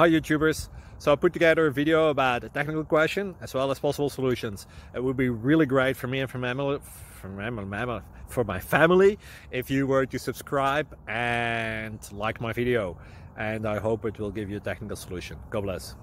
Hi YouTubers! So I put together a video about a technical question as well as possible solutions. It would be really great for me and for my family if you were to subscribe and like my video, and I hope it will give you a technical solution. God bless.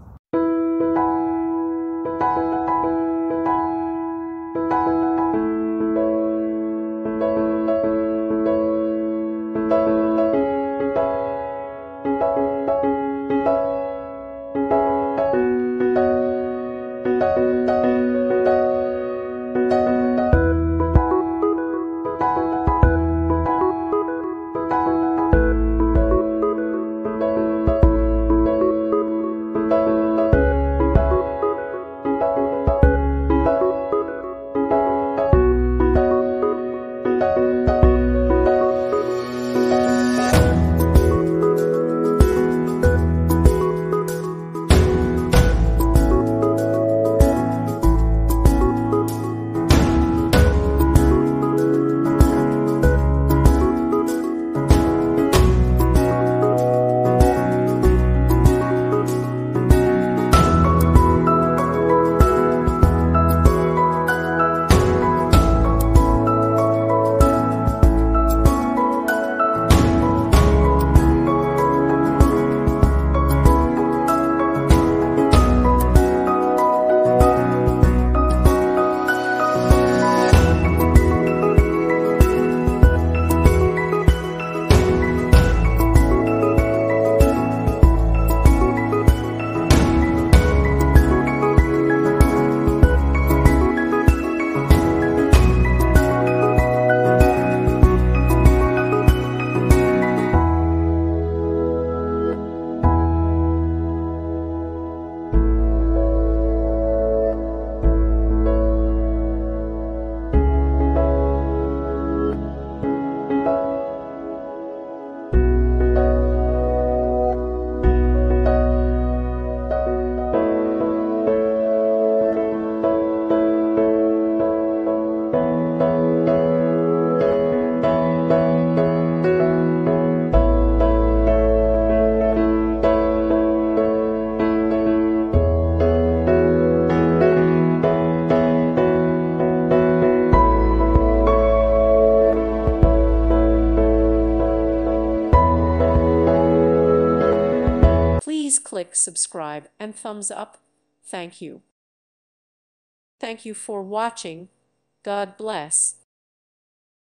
Please click subscribe and thumbs up. Thank you. Thank you for watching. God bless.